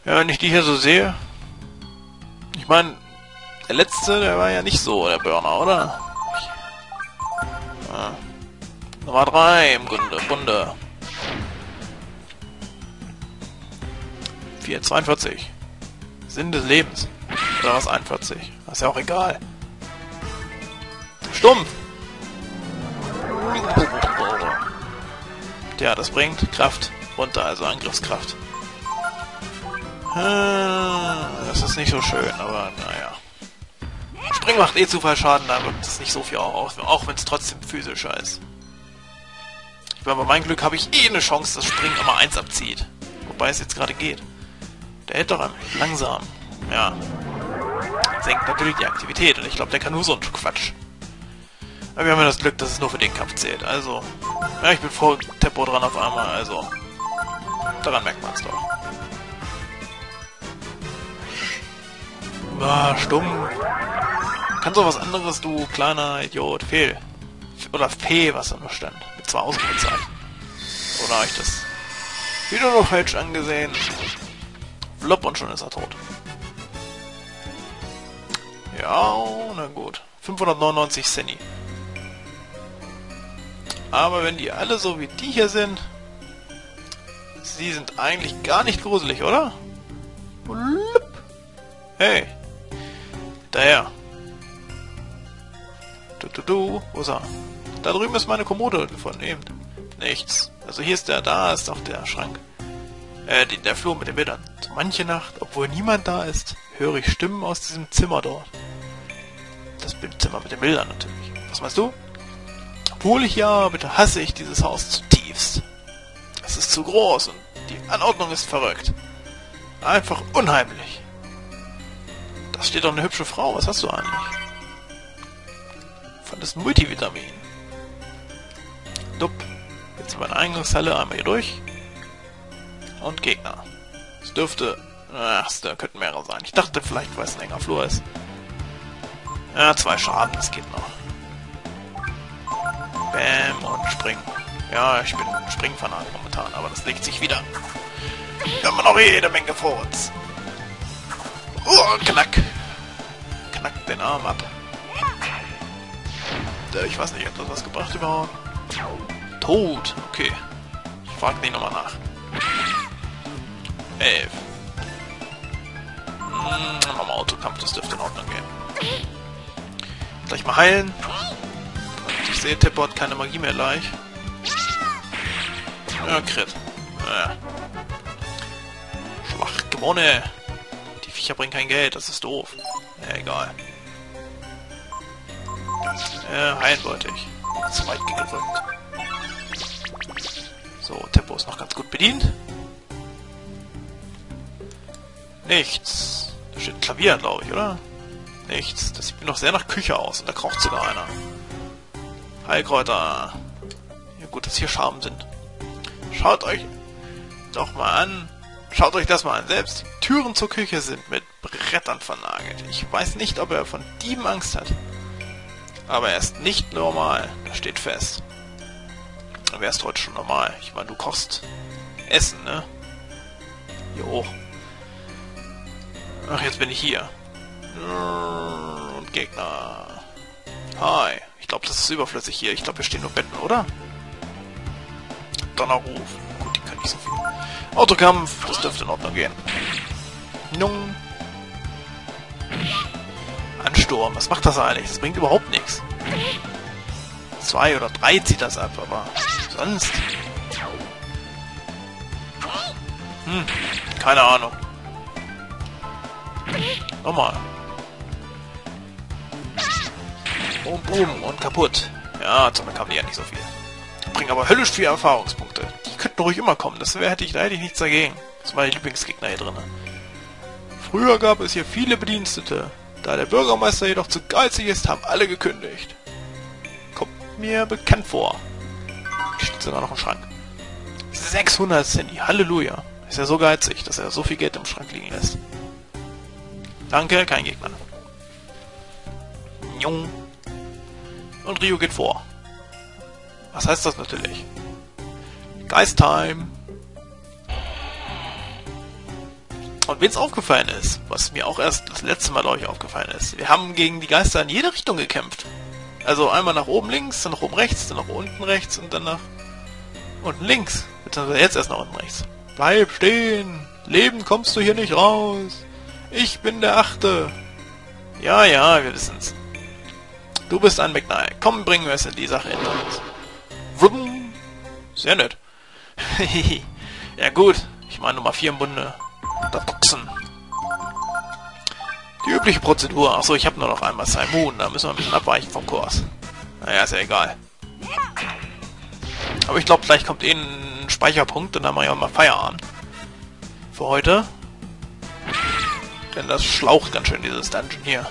Ja, wenn ich die hier so sehe... Ich meine, der letzte, der war ja nicht so, der Burner, oder? Ja. Nummer 3 im Bunde. 442. Sinn des Lebens. Oder was 41? Das ist ja auch egal. Stumpf! Tja, das bringt Kraft runter, also Angriffskraft. Das ist nicht so schön, aber naja. Spring macht eh Zufallsschaden, da wirkt es nicht so viel auch wenn es trotzdem physischer ist. Ich meine, bei meinem Glück habe ich eh eine Chance, dass Springen immer 1 abzieht. Wobei es jetzt gerade geht. Der hält doch langsam. Ja. Senkt natürlich die Aktivität und ich glaube, der kann nur so einen Quatsch. Aber wir haben ja das Glück, dass es nur für den Kampf zählt. Also, ja, ich bin vor Tempo dran auf einmal, also daran merkt man es doch. Ah, stumm. Kann sowas anderes, du kleiner Idiot. Fehl. Oder Fee, was da noch stand. Mit 2 Ausrufezeichen. Oder habe ich das wieder noch falsch angesehen? Flop und schon ist er tot. Ja, na gut. 599 Cent. Aber wenn die alle so wie die hier sind, sie sind eigentlich gar nicht gruselig, oder? Hey. Daher. Wo ist er? Da drüben ist meine Kommode von eben. Nichts. Also hier ist da ist auch der Schrank. Der Flur mit den Bildern. So manche Nacht, obwohl niemand da ist, höre ich Stimmen aus diesem Zimmer dort. Das Bildzimmer mit den Bildern natürlich. Was meinst du? Obwohl ich ja, bitte hasse ich dieses Haus zutiefst. Es ist zu groß und die Anordnung ist verrückt. Einfach unheimlich. Da steht doch eine hübsche Frau. Was hast du eigentlich? Von das Multivitamin. Dupp. Jetzt sind wir in der Eingangshalle einmal hier durch. Und Gegner. Es dürfte... Ach, da könnten mehrere sein. Ich dachte vielleicht, weil es ein enger Flur ist. Ja, 2 Schaden, das geht noch. Bam und springen. Ja, ich bin Springfanat momentan, aber das legt sich wieder. Wir haben noch jede Menge vor uns. Knack. Knack den Arm ab. Ich weiß nicht, hat das was gebracht überhaupt? Tot. Okay. Ich frage nicht nochmal nach. 11. Nochmal Autokampf, das dürfte in Ordnung gehen. Gleich mal heilen. Und ich sehe, Tipper hat keine Magie mehr gleich. Ja, Crit. Ja. Schwach gewonnen. Die Viecher bringen kein Geld, das ist doof. Ja, egal. Heilen wollte ich. Zu weit gedrückt. So, Tempo ist noch ganz gut bedient. Nichts. Da steht ein Klavier, glaube ich, oder? Nichts. Das sieht mir noch sehr nach Küche aus. Und da kocht sogar einer. Heilkräuter. Ja gut, dass hier Schaben sind. Schaut euch doch mal an. Schaut euch das mal an. Selbst die Türen zur Küche sind mit Brettern vernagelt. Ich weiß nicht, ob er von Dieben Angst hat. Aber er ist nicht normal. Das steht fest. Wer ist heute schon normal? Ich meine, du kochst Essen, ne? Hier hoch. Ach, jetzt bin ich hier. Und Gegner. Hi. Ich glaube, das ist überflüssig hier. Ich glaube, wir stehen nur Betten, oder? Donnerruf. Gut, die können nicht so viel. Autokampf. Das dürfte in Ordnung gehen. Nung. Ansturm. Was macht das eigentlich? Das bringt überhaupt nichts. 2 oder 3 zieht das ab, aber sonst... keine Ahnung. Nochmal. Boom, boom und kaputt. Ja, zum Glück haben die ja nicht so viel. Bringen aber höllisch viele Erfahrungspunkte. Die könnten ruhig immer kommen, da hätte ich nichts dagegen. Das war die Lieblingsgegner hier drin. Früher gab es hier viele Bedienstete. Da der Bürgermeister jedoch zu geizig ist, haben alle gekündigt. Kommt mir bekannt vor. Hier steht sogar noch ein Schrank. 600 Cent, Halleluja. Ist ja so geizig, dass er so viel Geld im Schrank liegen lässt. Danke, kein Gegner. Jung. Und Rio geht vor. Was heißt das natürlich? Geist-Time. Und wenn's aufgefallen ist, was mir auch erst das letzte Mal, glaube ich, aufgefallen ist, wir haben gegen die Geister in jede Richtung gekämpft. Also einmal nach oben links, dann nach oben rechts, dann nach unten rechts und dann nach unten links. Beziehungsweise jetzt erst nach unten rechts. Bleib stehen! Lebend kommst du hier nicht raus! Ich bin der Achte! Ja, ja, wir wissen's. Du bist ein McNair. Komm, bringen wir es in die Sache hinter uns. Wum. Sehr nett. Ja gut, ich meine Nummer 4 im Bunde. Da boxen. Die übliche Prozedur. Achso, ich habe nur noch einmal Simon. Da müssen wir ein bisschen abweichen vom Kurs. Naja, ist ja egal. Aber ich glaube, gleich kommt ein Speicherpunkt und dann mache ich auch mal Feierabend. Für heute. Denn das schlaucht ganz schön, dieses Dungeon hier.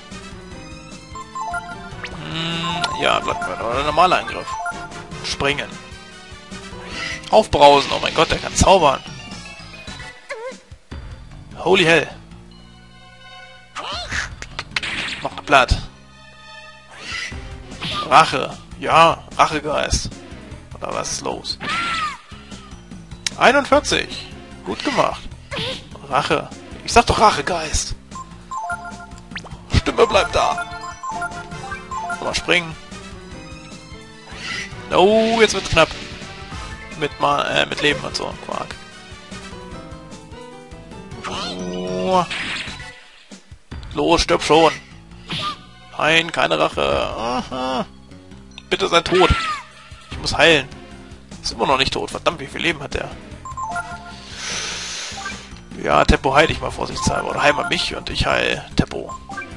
Ja, Blattmörder oder normaler Angriff. Springen. Aufbrausen. Oh mein Gott, der kann zaubern. Holy hell. Noch ein Blatt. Rache. Ja, Rachegeist. Oder was ist los? 41. Gut gemacht. Rache. Ich sag doch Rachegeist. Stimme bleibt da. Mal springen. Oh, jetzt wird's knapp. Mit Leben und so. Quark. Oh. Los, stirb schon. Nein, keine Rache. Aha. Bitte sei tot. Ich muss heilen. Ist immer noch nicht tot. Verdammt, wie viel Leben hat der? Ja, Teppo heil dich mal vorsichtshalber. Oder heil mal mich und ich heil Teppo.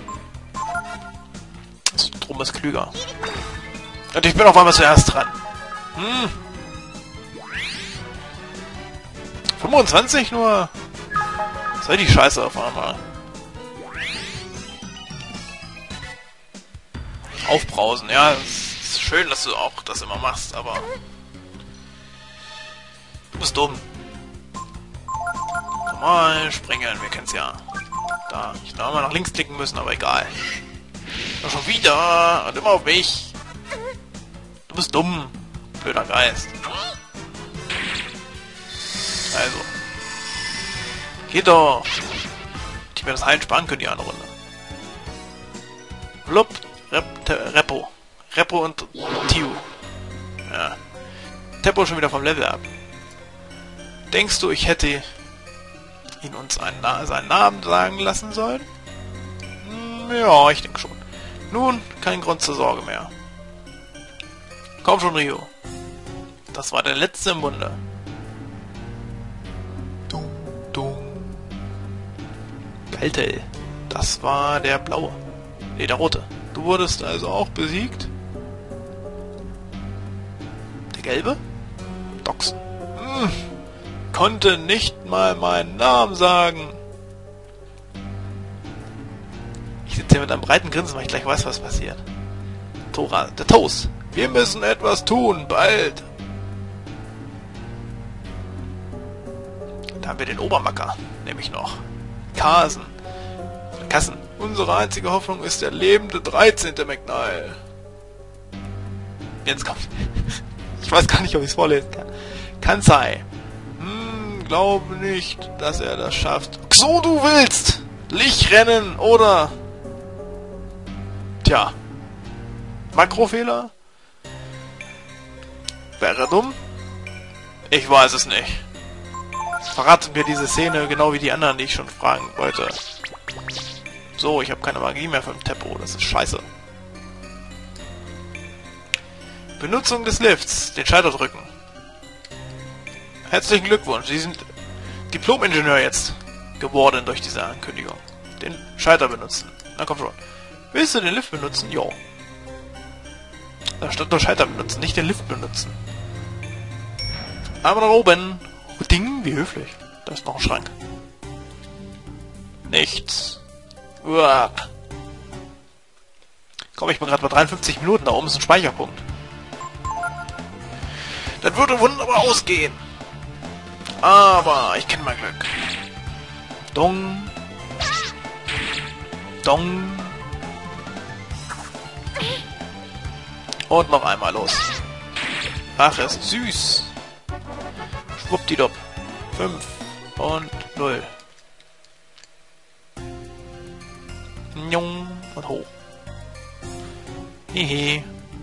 Drum ist klüger. Und ich bin auf einmal zuerst dran. 25 nur? Sei die Scheiße auf einmal. Aufbrausen, ja, es ist schön, dass du auch das immer machst, aber du bist dumm. Normal springen, wir kennen's ja. Da, ich hätte auch mal nach links klicken müssen, aber egal. Doch schon wieder und immer auf mich. Du bist dumm, blöder Geist. Also. Geht doch. Ich mir das Heilen sparen können, die andere Runde. Blub, Repo. Repo und Tiu. Ja. Teppo schon wieder vom Level ab. Denkst du, ich hätte ihn uns seinen Namen sagen lassen sollen? Ja, ich denke schon. Nun, kein Grund zur Sorge mehr. Komm schon, Rio. Das war der letzte im Bunde. Galtel. Das war der blaue. Nee, der rote. Du wurdest also auch besiegt? Der gelbe? Doxen. Konnte nicht mal meinen Namen sagen. Ich sitze hier mit einem breiten Grinsen, weil ich gleich weiß, was passiert. Tora, der Toast. Wir müssen etwas tun, bald. Da haben wir den Obermacker, nämlich noch. Kassen. Unsere einzige Hoffnung ist der lebende 13. McNeil. Jetzt kommt. Ich weiß gar nicht, ob ich es vorlesen kann. Kansai. Glaube nicht, dass er das schafft. So du willst! Licht rennen oder... Tja. Makrofehler? Wäre dumm? Ich weiß es nicht. Verratet mir diese Szene genau wie die anderen, die ich schon fragen wollte. So, ich habe keine Magie mehr vom Teppo. Das ist scheiße. Benutzung des Lifts. Den Schalter drücken. Herzlichen Glückwunsch. Sie sind Diplom-Ingenieur jetzt geworden durch diese Ankündigung. Den Schalter benutzen. Na komm schon. Willst du den Lift benutzen? Jo. Da stand nur Schalter benutzen, nicht den Lift benutzen. Aber nach oben. Ding, wie höflich. Da ist noch ein Schrank. Nichts. Uah. Komm, ich bin gerade bei 53 Minuten. Da oben ist ein Speicherpunkt. Das würde wunderbar ausgehen. Aber ich kenne mein Glück. Dong. Dong. Und noch einmal los. Ach, es ist süß. Schwuppdiwupp. 5 und 0. Njung und hoch. Hehe.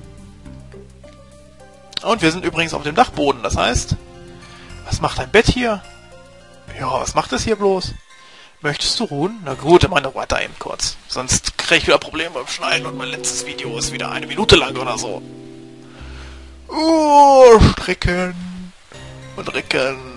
Und wir sind übrigens auf dem Dachboden, das heißt... Was macht dein Bett hier? Ja, was macht es hier bloß? Möchtest du ruhen? Na gut, dann mach weiter eben kurz. Sonst krieg ich wieder Probleme beim Schneiden und mein letztes Video ist wieder 1 Minute lang oder so. Strecken und recken.